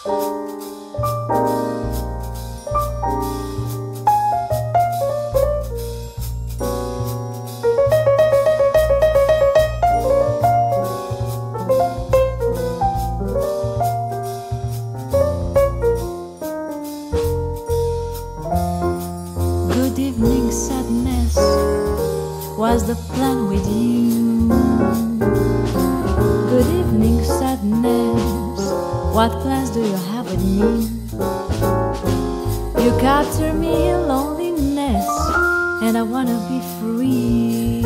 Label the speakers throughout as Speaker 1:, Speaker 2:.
Speaker 1: Good evening, sadness. What's the plan with you? Good evening, sadness. What plans do you have with me? You capture me in loneliness, and I wanna be free.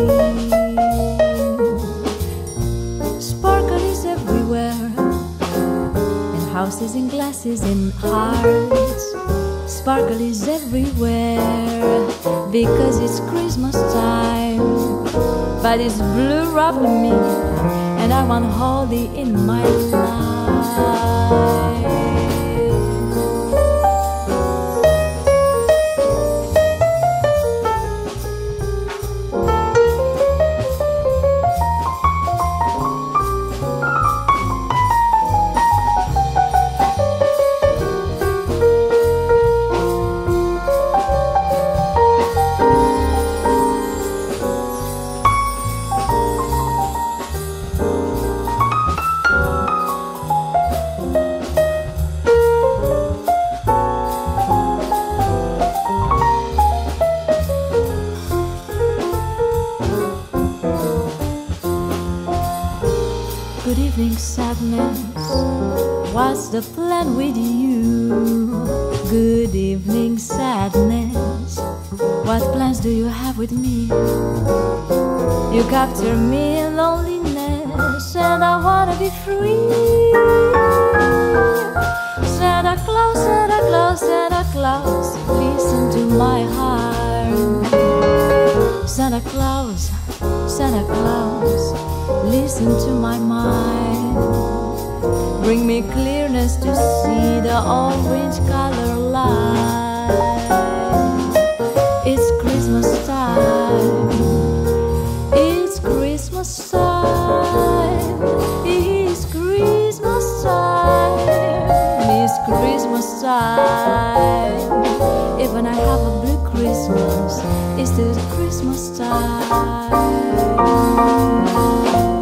Speaker 1: Sparkle is everywhere, in houses, in glasses, in hearts. Sparkle is everywhere, because it's Christmas time. But it's blue wrapping me, and I want Holly in my life. Good evening, sadness. What's the plan with you? Good evening, sadness. What plans do you have with me? You capture me in loneliness, and I wanna be free. Santa Claus, Santa Claus, Santa Claus, listen to my heart. Santa Claus, Santa Claus, listen to my mind. Bring me clearness to see the orange color light. It's Christmas time. It's Christmas time. It's Christmas time. It's Christmas time. Even I have a blue Christmas, it's still Christmas time.